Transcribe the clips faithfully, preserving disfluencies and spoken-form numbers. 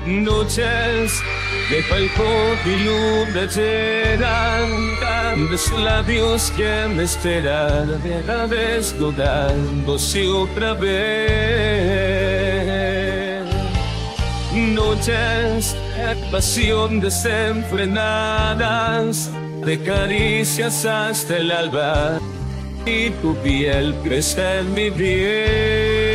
Noches de palco y luna llenan los labios que me esperan, a desnudándose otra vez. Noches de pasión desenfrenadas, de caricias hasta el alba, y tu piel crece en mi piel.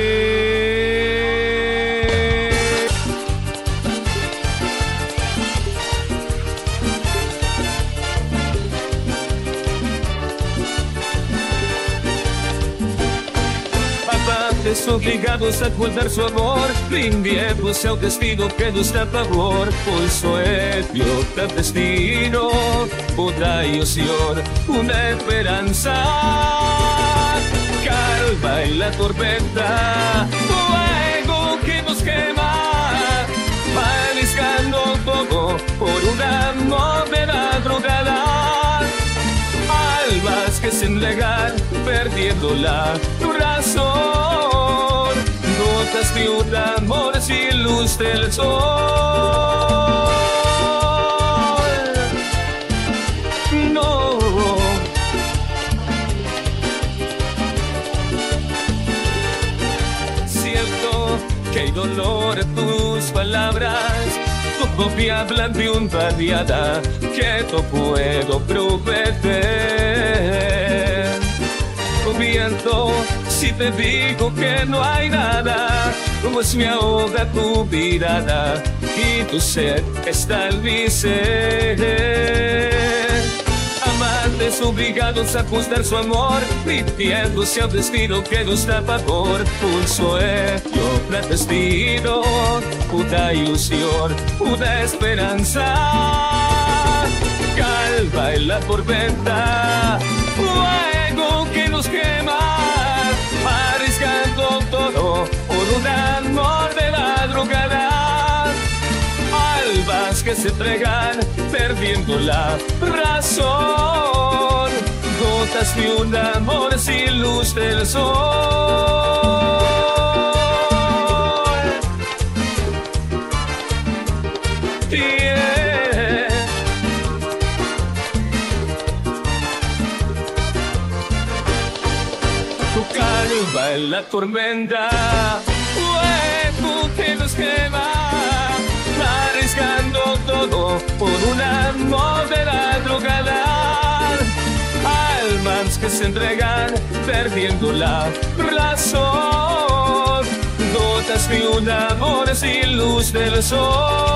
Obrigados a guardar su amor, rindiéndose a un destino que nos da pavor. Un sueño clandestino, otra ilusión, una esperanza. Calma en la tormenta, fuego que nos quema, arriesgando todo por un amor de madrugada. Almas que se entregan, perdiendo la razón. Gotas de un amor sin luz del sol. No. Siento que hay dolor en tus palabras. Todo me hablan de un variada que no puedo prometer. Comiento si te digo que no hay nada, pues me ahoga tu mirada y tu sed está en mi ser. Amantes obligados a juzgar su amor, rindiéndose a un destino que nos da pavor. Un sueño clandestino, una ilusión, una esperanza. Calma en la tormenta, fuego que nos quema, arriesgando todo por un amor de madrugada. Almas que se entregan, perdiendo la razón. Gotas de un amor sin luz del sol. Yeah. Tu calma en la tormenta, fuego que nos quema, arriesgando todo por un amor de madrugada. Almas que se entregan, perdiendo la razón. Gotas de un amor sin luz del sol.